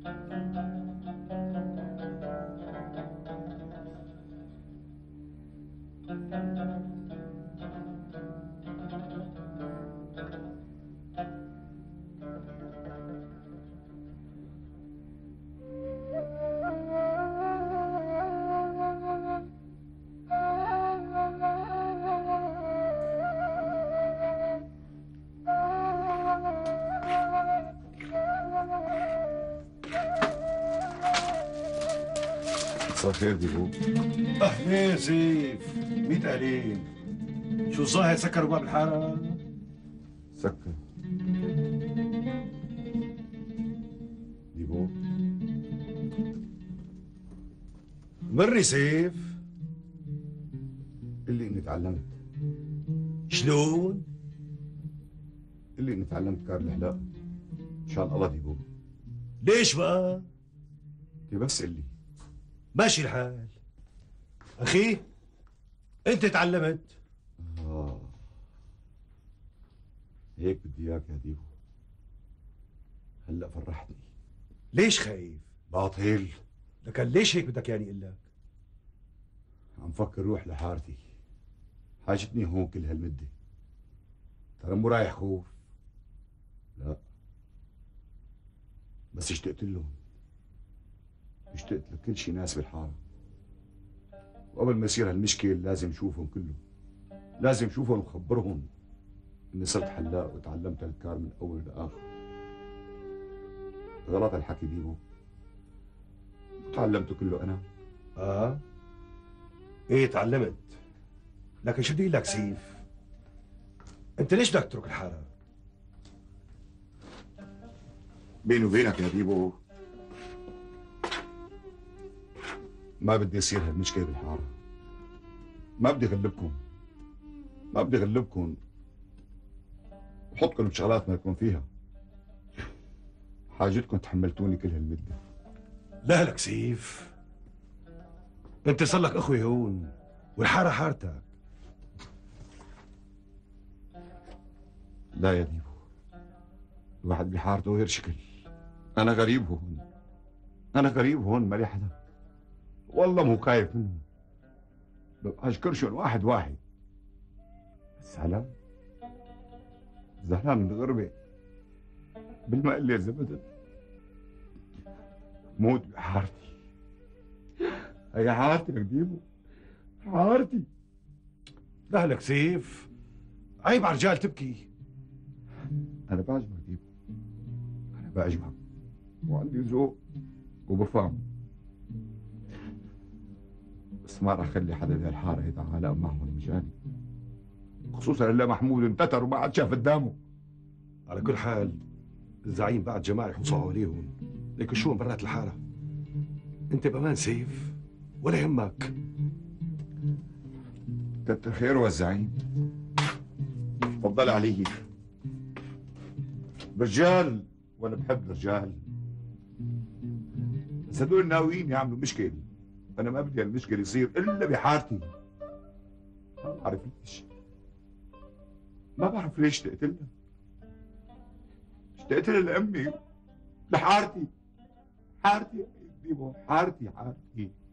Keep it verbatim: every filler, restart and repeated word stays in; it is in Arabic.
صار خير ديبو؟ اهلين سيف، ميت اهلين. شو الظاهر سكروا باب الحارة؟ سكر ديبو؟ مري سيف. اللي اني تعلمت. شلون؟ اللي اني تعلمت كار الحلاق. ان شاء الله ديبو. ليش بقى؟ انت بس قل لي. ماشي الحال. اخي انت تعلمت. آه. هيك بدي اياك يا ديبو. هلا فرحتني. ليش خايف؟ باطل. لكن ليش هيك بدك يعني اقول لك؟ عم فكر روح لحارتي. حاجتني هون كل هالمدة. ترى مو رايح خوف. لا. بس اشتقت لهم. اشتقت لكل شي ناس بالحارة. وقبل ما يصير هالمشكل لازم شوفهم كلهم. لازم شوفهم وخبرهم اني صرت حلاق وتعلمت الكار من اول لاخر. غلط الحكي ديبو. وتعلمته كله انا. اه ايه تعلمت. لكن شو بدي لك سيف؟ انت ليش بدك تترك الحارة؟ بيني وبينك يا ديبو ما بدي يصير هالمشكلة بالحارة. ما بدي غلبكم. ما بدي غلبكم وحطكم بشغلات ما لكم فيها. حاجتكم تحملتوني كل هالمدة. لا لك سيف، انت صار لك اخوي هون والحارة حارتك. لا يا ديبو، الواحد بحارته غير شكل. أنا غريب هون. أنا غريب هون مالي حدا. والله مو خايف منهم. أشكرشن واحد واحد. بس زعلان. زعلان من الغربة. بالمقلة زبدت. موت بحارتي. هي حارتي يا ديبو. حارتي. لا لك سيف، عيب على الرجال تبكي. أنا بعجبك ديبو. أنا بعجبك. وعندي ذوق وبفهم. بس ما راح اخلي حدا بهالحاره يتعالق معهم مجاني. خصوصا الا محمود انتتر وما عاد شاف قدامه. على كل حال الزعيم بعد جماعة يحوصوا عليهم، ليك شو من برات الحارة. انت بامان سيف ولا يهمك. كتر خيره والزعيم. تفضل علي. رجال وانا بحب الرجال. بس هدول ناويين يعملوا مشكله. أنا ما بدي هالمشكلة يصير إلا بحارتي. ما بعرف ليش. ما بعرف ليش اشتقت لها. اشتقت لها لأمي. لحارتي. حارتي يا ديبو، حارتي حارتي.